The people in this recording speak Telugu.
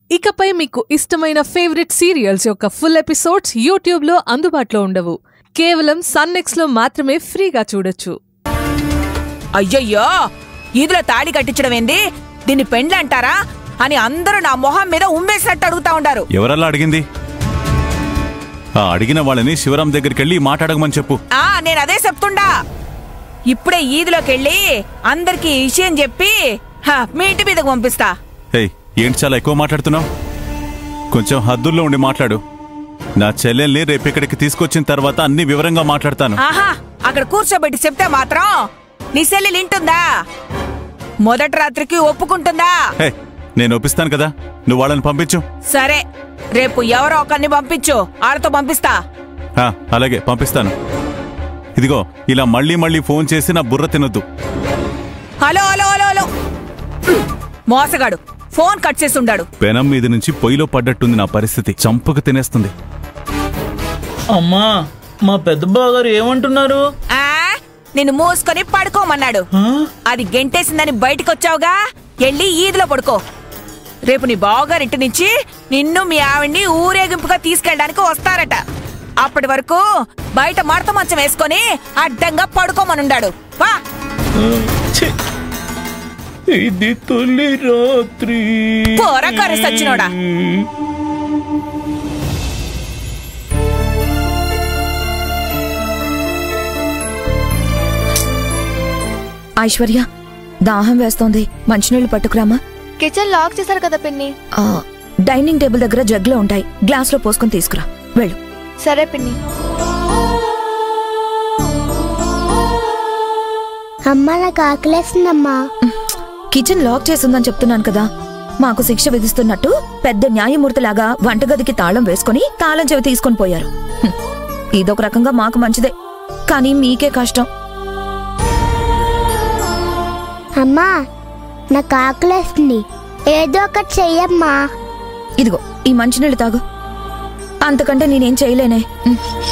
ఇకపై మీకు ఇష్టమైన ఫేవరెట్ సీరియల్స్ యొక్క ఫుల్ ఎపిసోడ్స్ యూట్యూబ్లో అందుబాటులో ఉండవు. కేవలం సన్నెక్స్లో మాత్రమే ఫ్రీగా చూడొచ్చు. అయ్యయ్యో, ఈదులో తాళి కట్టించడం ఏంది, దీన్ని పెండ్లంటారా అని అందరూ నా మొహం మీద ఉమ్మేసినట్టు అడుగుతా ఉండారు. ఎవరల్లా అడిగింది? అడిగిన వాళ్ళని శివరాం దగ్గరికి మాట్లాడమని చెప్పు. నేను అదే చెప్తుండా. ఇప్పుడే ఈదులోకెళ్ళి అందరికి ఈ విషయం చెప్పి మీ ఇంటి మీదకు పంపిస్తా. ఏంటి చాలా ఎక్కువ మాట్లాడుతున్నావు? కొంచెం హద్దుల్లో ఉండి మాట్లాడు. నా చెల్లెల్ని రేపిక్కడికి తీసుకొచ్చిన తర్వాత అన్ని వివరంగా మాట్లాడతాను. అక్కడ కూర్చోబెట్టి చెప్తే మాత్రం నీ చెల్లెలు వింటుందా? మొదటి రాత్రికి ఒప్పుకుంటుందా? నేను ఒప్పిస్తాను కదా, నువ్వు వాళ్ళని పంపించు. సరే, రేపు ఎవరో ఒకరిని పంపించు, వాళ్ళతో పంపిస్తా. అలాగే పంపిస్తాను. ఇదిగో ఇలా మళ్ళీ మళ్ళీ ఫోన్ చేసి నా బుర్ర తినొద్దు. హలో హలో హలో హలో, మోసగాడు ఫోన్ కట్ చేసి ఉండాడు. పెనం మీద నుంచి పొయ్యిలో పడ్డట్టుంది నా పరిస్థితి. చంపకు తినేస్తుంది. అమ్మా, మా పెద్ద బావగారు ఏమంటున్నారు? నిన్ను మూసుకొని పడుకోమన్నాడు. అది గెంటేసిందని బయటకొచ్చావుగా, వెళ్ళి ఈదులో పడుకో. రేపు నీ బావగారింటి నుంచి నిన్ను మీ ఆవిడ్ని ఊరేగింపుగా తీసుకెళ్ళడానికి వస్తారట. అప్పటి వరకు బయట మడత మంచం వేసుకొని అడ్డంగా పడుకోమనుండాడు. వా. ఇది తొలి రాత్రి. పోరకరి సచ్చినోడా. ఐశ్వర్య, దాహం వేస్తోంది, మంచినీళ్లు పట్టుకురామా. కిచెన్ లాక్ చేశారు కదా పిన్ని. డైనింగ్ టేబుల్ దగ్గర జగ్లో ఉంటాయి, గ్లాస్ లో పోసుకొని తీసుకురా. వెళ్ళు. సరే పిన్ని. అమ్మా, నాకు ఆకలేస్తుందమ్మా. కిచెన్ లాక్ చేసిందని చెప్తున్నాను కదా. మాకు శిక్ష విధిస్తున్నట్టు పెద్ద న్యాయమూర్తిలాగా వంటగదికి తాళం వేసుకుని తాళం చెవి తీసుకొని పోయారు. ఇదొక రకంగా మాకు మంచిదే, కానీ మీకే కష్టం. అమ్మా, నాకు ఆకలేస్తుంది, ఏదో ఒకటి చెయ్యమ్మా. ఇదిగో ఈ మంచినీళ్ళు తాగు, అంతకంటే నేనేం చేయలేనే.